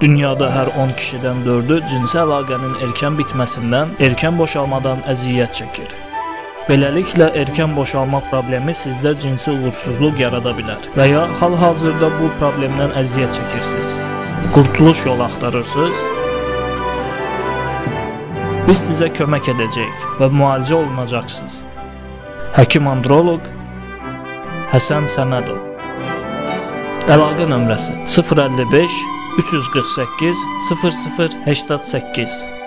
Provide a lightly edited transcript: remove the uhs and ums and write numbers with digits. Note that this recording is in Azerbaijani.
Dünyada hər 10 kişidən 4-ü cinsi əlaqənin erkən bitməsindən, erkən boşalmadan əziyyət çəkir. Beləliklə, erkən boşalma problemi sizdə cinsi uğursuzluq yarada bilər və ya hal-hazırda bu problemdən əziyyət çəkirsiniz. Qurtuluş yolu axtarırsınız? Biz sizə kömək edəcəyik və müalicə olunacaqsınız. Həkim-androloq Həsən Səmədov. Əlaqə nömrəsi 055 348 0088.